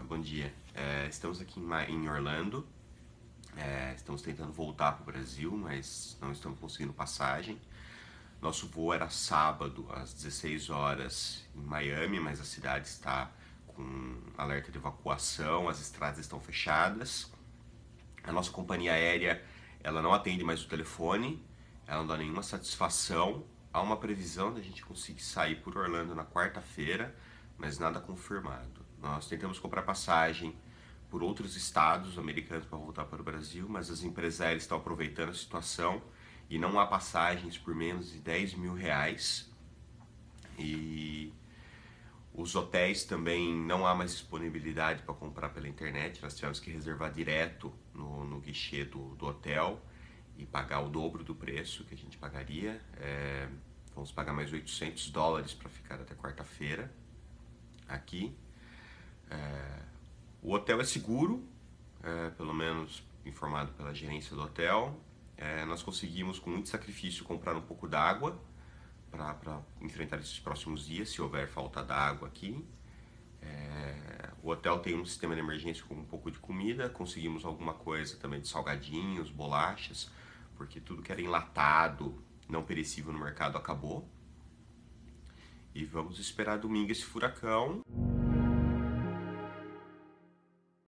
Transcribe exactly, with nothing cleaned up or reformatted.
bom dia. É, estamos aqui em, Ma- em Orlando. É, estamos tentando voltar para o Brasil, mas não estamos conseguindo passagem. Nosso voo era sábado às dezesseis horas em Miami, mas a cidade está com alerta de evacuação, as estradas estão fechadas. A nossa companhia aérea, ela não atende mais o telefone, ela não dá nenhuma satisfação. Há uma previsão da gente conseguir sair por Orlando na quarta-feira, mas nada confirmado. Nós tentamos comprar passagem por outros estados americanos para voltar para o Brasil, mas as empresas aéreas estão aproveitando a situação e não há passagens por menos de dez mil reais. E os hotéis também não há mais disponibilidade para comprar pela internet. Nós tivemos que reservar direto no, no guichê do, do hotel e pagar o dobro do preço que a gente pagaria. É, vamos pagar mais oitocentos dólares para ficar até quarta-feira aqui. É, o hotel é seguro, é, pelo menos informado pela gerência do hotel. É, nós conseguimos, com muito sacrifício, comprar um pouco d'água para enfrentar esses próximos dias, se houver falta d'água aqui. É, o hotel tem um sistema de emergência com um pouco de comida, conseguimos alguma coisa também de salgadinhos, bolachas, porque tudo que era enlatado, não perecível no mercado acabou. E vamos esperar domingo esse furacão.